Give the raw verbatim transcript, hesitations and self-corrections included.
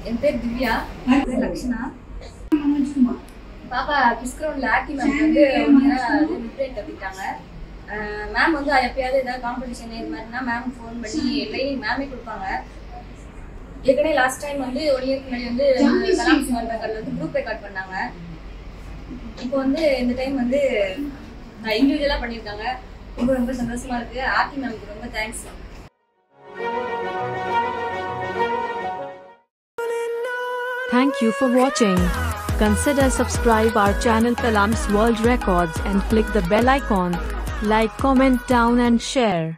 என் பேர் திவ்யா. லக்ஷனா. பாப்பா கிஸ் கிரவுண்ட்ல ஆக்டி மேம் வந்து லிப்ரேட் கற்றுக்கிட்டாங்க. மேம் வந்து எப்பயாவது ஏதாவது காம்படிஷன் இது மாதிரினா மேம் ஃபோன் பண்ணி ட்ரைனிங் மேமே கொடுப்பாங்க. ஏற்கனவே லாஸ்ட் டைம் வந்து ஒன் இயர்க்கு முன்னாடி வந்து கலாம்ஸ் வந்து குரூப் ரெக்கார்ட் பண்ணாங்க. இப்போ வந்து இந்த டைம் வந்து நான் இண்டிவிஜுவலாக பண்ணியிருக்காங்க. ரொம்ப ரொம்ப சந்தோஷமா இருக்கு. ஆர்டி மேம்க்கு ரொம்ப thanks. Thank you for watching. Consider subscribe our channel Kalams World Records and click the bell icon. Like, comment down and share.